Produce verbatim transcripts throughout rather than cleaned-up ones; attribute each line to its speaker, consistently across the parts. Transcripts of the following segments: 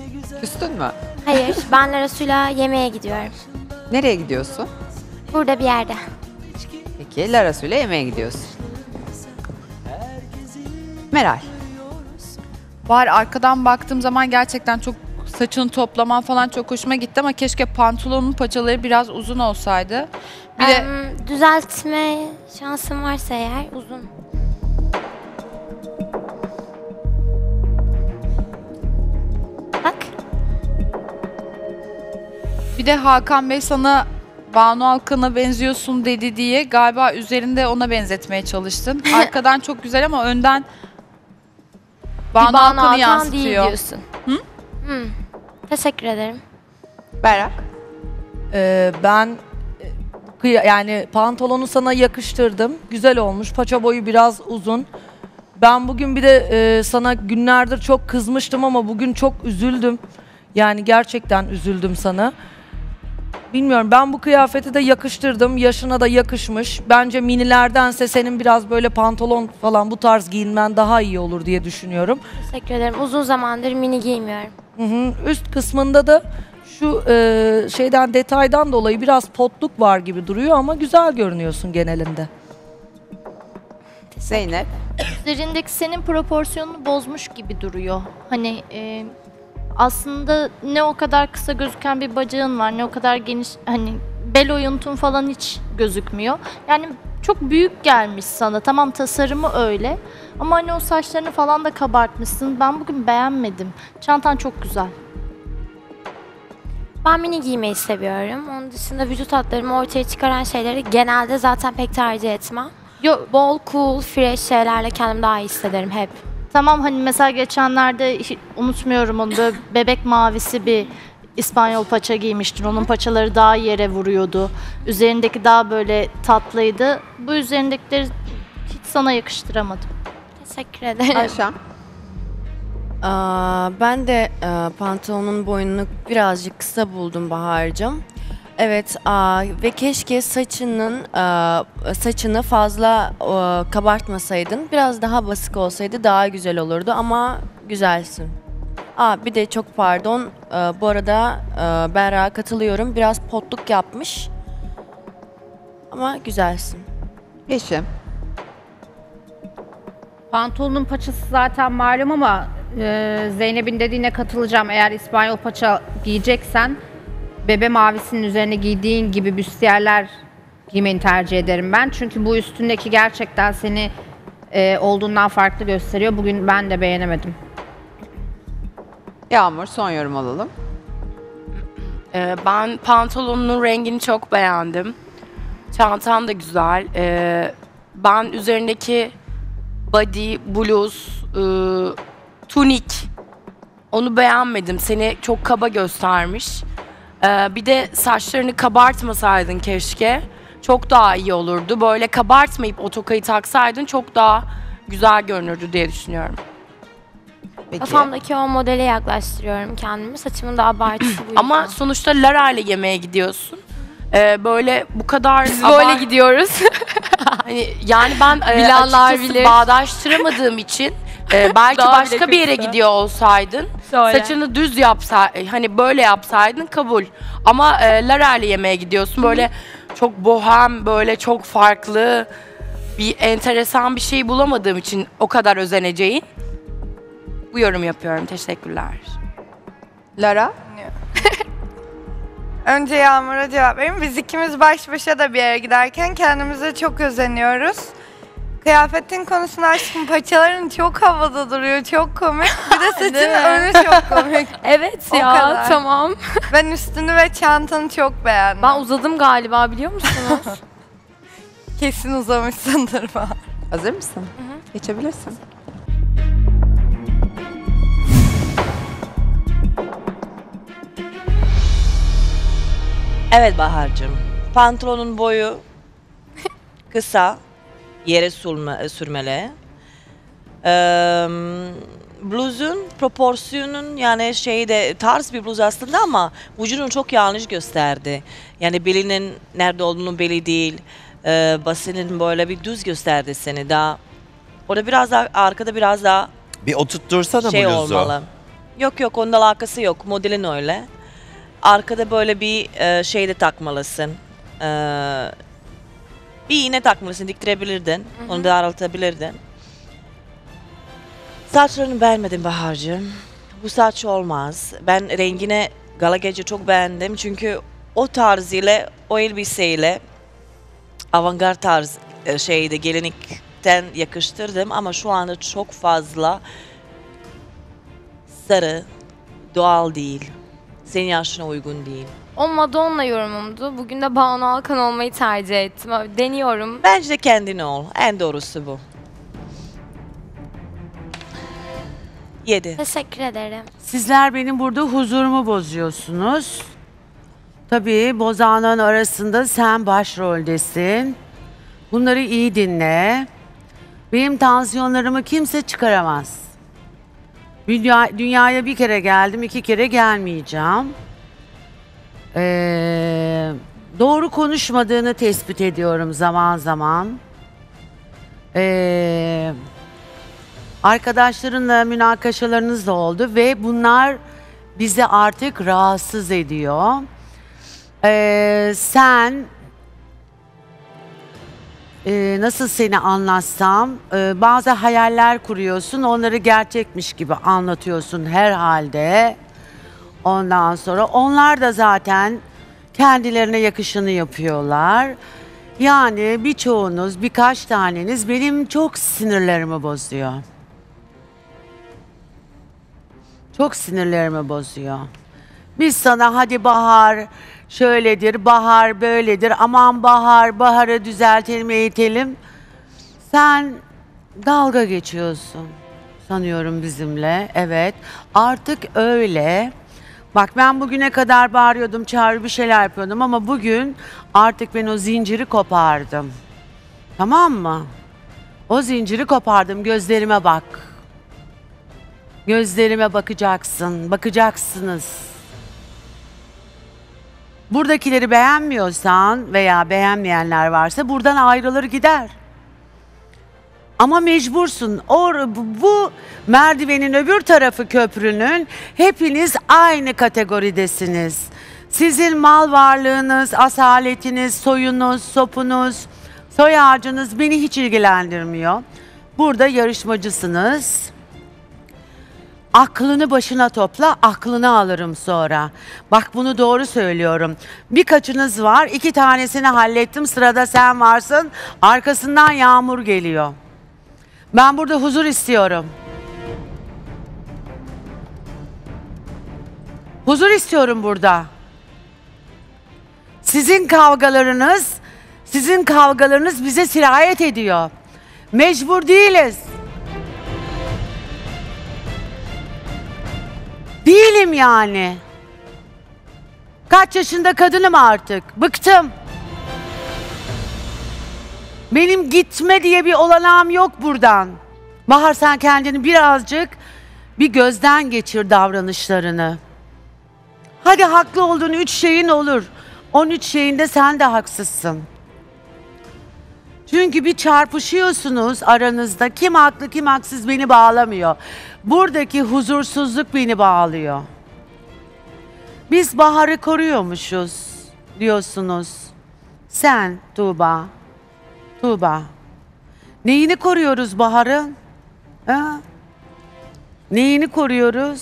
Speaker 1: Küstün mü?
Speaker 2: Hayır, ben Lara'suyla yemeğe gidiyorum.
Speaker 1: Nereye gidiyorsun?
Speaker 2: Burada bir yerde.
Speaker 1: Peki Lara Su ile yemeğe gidiyorsun. Meral.
Speaker 3: Var, arkadan baktığım zaman gerçekten çok saçını toplaman falan çok hoşuma gitti ama keşke pantolonun paçaları biraz uzun olsaydı. Bir de
Speaker 2: Em, düzeltme şansım varsa eğer uzun. Bak.
Speaker 3: bir de Hakan Bey sana Banu Alkan'a benziyorsun dedi diye galiba üzerinde ona benzetmeye çalıştın. Arkadan çok güzel ama önden Banu,
Speaker 2: Bir Banu
Speaker 3: Alkan'ı
Speaker 2: Alkan
Speaker 3: yansıtıyor.
Speaker 2: değil diyorsun.
Speaker 3: Hı?
Speaker 2: Hı. Teşekkür ederim.
Speaker 1: Berrak.
Speaker 4: Ee, ben e, kıya- yani pantolonu sana yakıştırdım. Güzel olmuş. Paça boyu biraz uzun. Ben bugün bir de e, sana günlerdir çok kızmıştım ama bugün çok üzüldüm. Yani gerçekten üzüldüm sana. Bilmiyorum, ben bu kıyafeti de yakıştırdım. Yaşına da yakışmış. Bence minilerdense senin biraz böyle pantolon falan bu tarz giyinmen daha iyi olur diye düşünüyorum.
Speaker 2: Teşekkür ederim. Uzun zamandır mini giymiyorum.
Speaker 4: Hı hı. Üst kısmında da şu e, şeyden detaydan dolayı biraz potluk var gibi duruyor ama güzel görünüyorsun genelinde.
Speaker 1: Zeynep.
Speaker 5: Üzerindeki senin proporsiyonunu bozmuş gibi duruyor. Hani e, aslında ne o kadar kısa gözüken bir bacağın var, ne o kadar geniş, hani bel oyuntun falan hiç gözükmüyor. Yani çok büyük gelmiş sana. Tamam, tasarımı öyle. Ama hani o saçlarını falan da kabartmışsın. Ben bugün beğenmedim. Çantan çok güzel.
Speaker 2: Ben mini giymeyi seviyorum. Onun dışında vücut hatlarımı ortaya çıkaran şeyleri genelde zaten pek tercih etmem.
Speaker 5: Yo,
Speaker 2: Bol, cool, fresh şeylerle kendimi daha iyi hissederim hep.
Speaker 5: tamam, hani mesela geçenlerde hiç unutmuyorum onu, böyle bebek mavisi bir İspanyol paça giymiştin. Onun paçaları daha yere vuruyordu. Üzerindeki daha böyle tatlıydı. Bu üzerindekileri hiç sana yakıştıramadım.
Speaker 2: Teşekkür ederim.
Speaker 1: Ayşem.
Speaker 6: Aa, ben de e, pantolonun boyunu birazcık kısa buldum Bahar'cığım. Evet, aa, ve keşke saçının e, saçını fazla e, kabartmasaydın. Biraz daha basık olsaydı daha güzel olurdu ama güzelsin. Aa, bir de çok pardon, e, bu arada e, Berrak'a katılıyorum. Biraz potluk yapmış ama güzelsin.
Speaker 1: Yeşim.
Speaker 7: Pantolonun paçası zaten malum ama e, Zeynep'in dediğine katılacağım. Eğer İspanyol paça giyeceksen bebe mavisinin üzerine giydiğin gibi büstiyerler giymeni tercih ederim ben. Çünkü bu üstündeki gerçekten seni e, olduğundan farklı gösteriyor. Bugün ben de beğenemedim.
Speaker 1: Yağmur, son yorum alalım.
Speaker 8: Ee, ben pantolonunun rengini çok beğendim. Çantan da güzel. Ee, ben üzerindeki body, bluz, e, tunik, onu beğenmedim. Seni çok kaba göstermiş. Ee, bir de saçlarını kabartmasaydın keşke. Çok daha iyi olurdu. Böyle kabartmayıp o tokayı taksaydın çok daha güzel görünürdü diye düşünüyorum.
Speaker 1: Peki.
Speaker 2: Kafamdaki o modele yaklaştırıyorum kendimi. Saçımın da abartısı bu yüzden.
Speaker 8: Ama sonuçta Lara ile yemeğe gidiyorsun. Ee, böyle bu kadar
Speaker 2: Biz böyle
Speaker 8: abart-
Speaker 2: gidiyoruz.
Speaker 8: Hani yani ben e,
Speaker 2: Bilenler
Speaker 8: açıkçası
Speaker 2: bilir.
Speaker 8: bağdaştıramadığım için e, belki
Speaker 2: Daha
Speaker 8: başka
Speaker 2: bile
Speaker 8: bir yere
Speaker 2: kısa.
Speaker 8: gidiyor olsaydın,
Speaker 2: Söyle.
Speaker 8: saçını düz yapsa, hani böyle yapsaydın kabul. Ama e, Lara ile yemeğe gidiyorsun, böyle çok bohem, böyle çok farklı bir enteresan bir şey bulamadığım için o kadar özeneceğin bu yorum yapıyorum. Teşekkürler.
Speaker 1: Lara.
Speaker 9: Önce Yağmur'a cevap vereyim. Biz ikimiz baş başa da bir yere giderken kendimize çok özeniyoruz. Kıyafetin konusunu açtım. Paçaların çok havada duruyor. Çok komik. Bir de saçın
Speaker 2: Değil mi?
Speaker 9: önü çok komik.
Speaker 2: Evet
Speaker 9: O
Speaker 2: ya,
Speaker 9: kadar.
Speaker 2: tamam.
Speaker 9: Ben üstünü ve çantanı çok beğendim.
Speaker 2: Ben uzadım galiba, biliyor musunuz?
Speaker 9: Kesin uzamışsındır Bahar.
Speaker 1: Hazır mısın? Geçebilirsin.
Speaker 10: Evet Bahar'cığım. Pantolonun boyu kısa, yere sürme, sürmeli. Ee, bluzun proporsiyonun yani şeyde tarz bir bluz aslında ama vücudunu çok yanlış gösterdi. Yani belinin nerede olduğunu belli değil. Ee, basının böyle bir düz gösterdi seni daha. Orada biraz daha arkada biraz daha
Speaker 11: Bir oturttursana
Speaker 10: şey
Speaker 11: bluzu.
Speaker 10: olmalı. Yok yok, onun alakası yok. Modelin öyle. Arkada böyle bir e, şey de takmalısın. E, bir iğne takmalısın, diktirebilirdin. Hı hı. Onu daraltabilirdin. Saçlarını beğenmedim Bahar'cığım. Bu saç olmaz. Ben rengine gala gece çok beğendim. Çünkü o tarz ile, o elbiseyle avantgard tarz e, şeyde gelinlikten yakıştırdım. Ama şu anda çok fazla sarı, doğal değil. Senin yaşına uygun değil.
Speaker 2: O Madonna yorumumdu. Bugün de Banu Alkan olmayı tercih ettim. Deniyorum.
Speaker 10: Bence de kendin ol. En doğrusu bu. Yedi.
Speaker 2: Teşekkür ederim.
Speaker 11: Sizler benim burada huzurumu bozuyorsunuz. Tabii bozanların arasında sen başroldesin. Bunları iyi dinle. Benim tansiyonlarımı kimse çıkaramaz. Dünya, dünyaya bir kere geldim, iki kere gelmeyeceğim. Ee, doğru konuşmadığını tespit ediyorum zaman zaman. Ee, arkadaşlarınla münakaşalarınız da oldu ve bunlar bizi artık rahatsız ediyor. Ee, sen Ee, nasıl seni anlatsam, e, bazı hayaller kuruyorsun, onları gerçekmiş gibi anlatıyorsun herhalde. Ondan sonra onlar da zaten kendilerine yakışını yapıyorlar. Yani birçoğunuz, birkaç taneniz benim çok sinirlerimi bozuyor. Çok sinirlerimi bozuyor. Biz sana hadi Bahar şöyledir, Bahar böyledir, aman Bahar, Bahar'ı düzeltelim, eğitelim. Sen dalga geçiyorsun sanıyorum bizimle, evet. Artık öyle. Bak ben bugüne kadar bağırıyordum, çağrı bir şeyler yapıyordum ama bugün artık ben o zinciri kopardım. Tamam mı? O zinciri kopardım, gözlerime bak. Gözlerime bakacaksın, bakacaksınız. Buradakileri beğenmiyorsan veya beğenmeyenler varsa buradan ayrılır gider. Ama mecbursun. Or, bu merdivenin öbür tarafı köprünün hepiniz aynı kategoridesiniz. Sizin mal varlığınız, asaletiniz, soyunuz, sopunuz, soy ağacınız beni hiç ilgilendirmiyor. Burada yarışmacısınız. Aklını başına topla, aklını alırım sonra. Bak bunu doğru söylüyorum. Birkaçınız var, iki tanesini hallettim, sırada sen varsın. Arkasından yağmur geliyor. Ben burada huzur istiyorum. Huzur istiyorum burada. Sizin kavgalarınız, sizin kavgalarınız bize sirayet ediyor. Mecbur değiliz. Değilim yani. Kaç yaşında kadınım artık. Bıktım. Benim gitme diye bir olanağım yok buradan. Bahar sen kendini birazcık bir gözden geçir davranışlarını. Hadi haklı olduğun üç şeyin olur. On üç şeyinde sen de haksızsın. Çünkü bir çarpışıyorsunuz aranızda. Kim haklı kim haksız beni bağlamıyor. Buradaki huzursuzluk beni bağlıyor. Biz Bahar'ı koruyormuşuz diyorsunuz. Sen Tuğba. Tuğba. Neyini koruyoruz Bahar'ın? Ha? Neyini koruyoruz?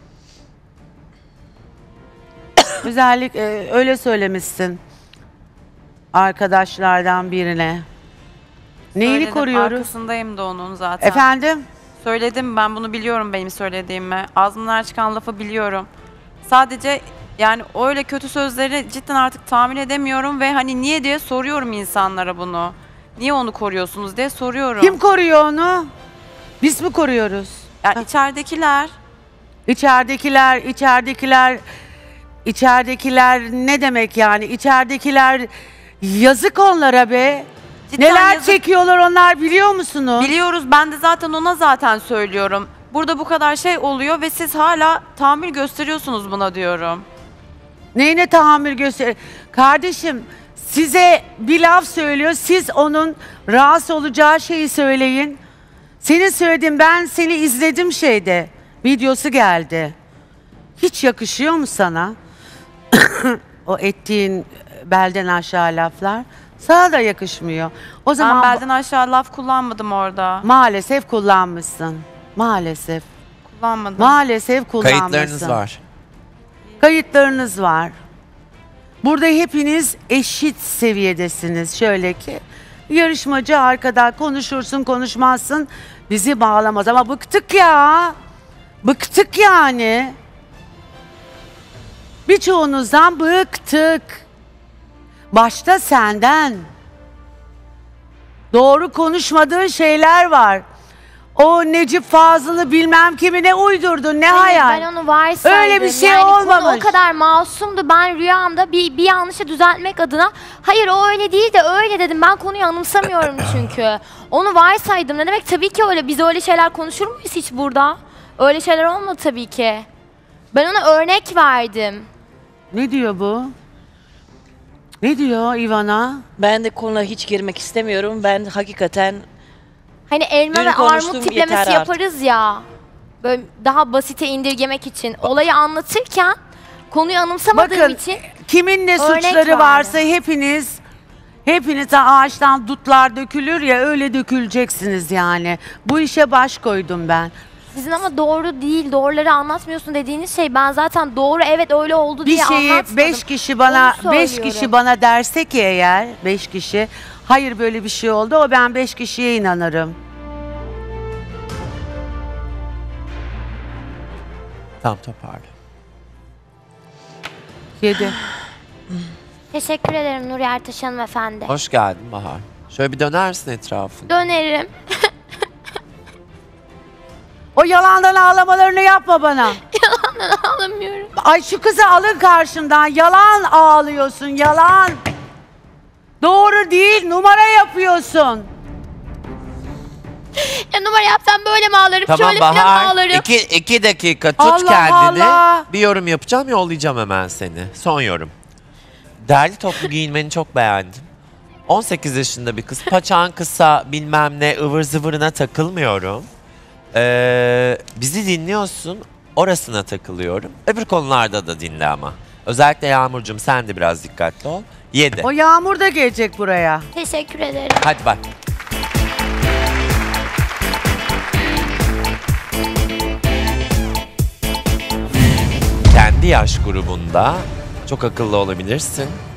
Speaker 11: Özellikle öyle söylemişsin arkadaşlardan birine. Neyini
Speaker 12: Söyledim,
Speaker 11: koruyoruz?
Speaker 12: Arkasındayım da onun zaten.
Speaker 11: Efendim?
Speaker 12: Söyledim, ben bunu biliyorum benim söylediğimi. Ağzımdan çıkan lafı biliyorum. Sadece yani öyle kötü sözleri cidden artık tahmin edemiyorum ve hani niye diye soruyorum insanlara bunu. Niye onu koruyorsunuz diye soruyorum.
Speaker 11: Kim koruyor onu? Biz mi koruyoruz?
Speaker 12: Yani içeridekiler.
Speaker 11: İçeridekiler, içeridekiler, içeridekiler ne demek yani? İçeridekiler yazık onlara be.
Speaker 12: Cidden
Speaker 11: Neler
Speaker 12: yazık.
Speaker 11: çekiyorlar onlar biliyor musunuz?
Speaker 12: Biliyoruz, ben de zaten ona zaten söylüyorum. Burada bu kadar şey oluyor ve siz hala tahammül gösteriyorsunuz buna diyorum.
Speaker 11: Neyine tahammül göster? Kardeşim size bir laf söylüyor. Siz onun rahatsız olacağı şeyi söyleyin. Senin söylediğin, ben seni izledim şeyde. Videosu geldi. Hiç yakışıyor mu sana? O ettiğin belden aşağı laflar. Sana da yakışmıyor. O zaman
Speaker 12: Ben belden aşağı laf kullanmadım orada.
Speaker 11: maalesef kullanmışsın. Maalesef.
Speaker 12: Kullanmadım.
Speaker 11: Maalesef kullanmışsın.
Speaker 13: Kayıtlarınız var.
Speaker 11: Kayıtlarınız var. Burada hepiniz eşit seviyedesiniz. Şöyle ki yarışmacı arkada konuşursun konuşmazsın bizi bağlamaz ama bıktık ya. Bıktık yani. Birçoğunuzdan bıktık. Başta senden. Doğru konuşmadığın şeyler var. O Necip Fazıl'ı bilmem kimine uydurdun ne
Speaker 2: Hayır,
Speaker 11: hayal.
Speaker 2: ben onu varsaydım.
Speaker 11: Öyle bir şey
Speaker 2: yani
Speaker 11: olmamış.
Speaker 2: Konu o kadar masumdu. Ben rüyamda bir, bir yanlışı düzeltmek adına hayır o öyle değil de öyle dedim. Ben konuyu anımsamıyorum çünkü. Onu varsaydım. Ne demek tabii ki öyle. Biz öyle şeyler konuşur muyuz hiç burada? Öyle şeyler olmadı tabii ki. Ben ona örnek verdim.
Speaker 11: Ne diyor bu? Ne diyor Ivana?
Speaker 10: Ben de konuya hiç girmek istemiyorum. Ben hakikaten
Speaker 2: Hani elma
Speaker 10: Dün
Speaker 2: ve
Speaker 10: konuştum,
Speaker 2: armut tiplemesi
Speaker 10: yeter artık.
Speaker 2: yaparız ya. Böyle daha basite indirgemek için. Olayı anlatırken konuyu anımsamadığım
Speaker 11: Bakın
Speaker 2: için
Speaker 11: kimin ne
Speaker 2: örnek
Speaker 11: suçları
Speaker 2: verdim.
Speaker 11: varsa hepiniz hepiniz ağaçtan dutlar dökülür ya öyle döküleceksiniz yani. Bu işe baş koydum ben.
Speaker 2: sizin ama doğru değil, doğruları anlatmıyorsun dediğiniz şey ben zaten doğru evet öyle oldu
Speaker 11: Bir
Speaker 2: diye
Speaker 11: şeyi
Speaker 2: anlatmadım.
Speaker 11: beş kişi bana
Speaker 2: Onu
Speaker 11: beş
Speaker 2: söylüyorum.
Speaker 11: kişi bana derse ki eğer beş kişi hayır böyle bir şey oldu o ben beş kişiye inanırım.
Speaker 13: Tam toparla.
Speaker 11: Yedi.
Speaker 2: Teşekkür ederim Nuri Ertaş hanımefendi.
Speaker 13: Hoş geldin Bahar. Şöyle bir dönersin etrafına.
Speaker 2: Dönerim.
Speaker 11: O yalandan ağlamalarını yapma bana.
Speaker 2: Alamıyorum.
Speaker 11: Ay şu kızı alın karşımdan. Yalan ağlıyorsun, yalan. Doğru değil, numara yapıyorsun.
Speaker 2: Ya numara yapsam böyle mi ağlarım?
Speaker 13: Tamam
Speaker 2: Şöyle falan
Speaker 13: Bahar.
Speaker 2: ağlarım.
Speaker 13: İki, iki dakika tut
Speaker 11: Allah
Speaker 13: kendini.
Speaker 11: Allah.
Speaker 13: Bir yorum yapacağım yollayacağım hemen seni. Son yorum. Derli toplu giyinmeni çok beğendim. on sekiz yaşında bir kız. Paçan kısa bilmem ne ıvır zıvırına takılmıyorum. Ee, bizi dinliyorsun. Orasına takılıyorum. Öbür konularda da dinle ama. Özellikle Yağmurcuğum sen de biraz dikkatli ol. Yedi.
Speaker 11: O Yağmur da gelecek buraya.
Speaker 2: Teşekkür ederim.
Speaker 13: Hadi bak. Kendi yaş grubunda çok akıllı olabilirsin.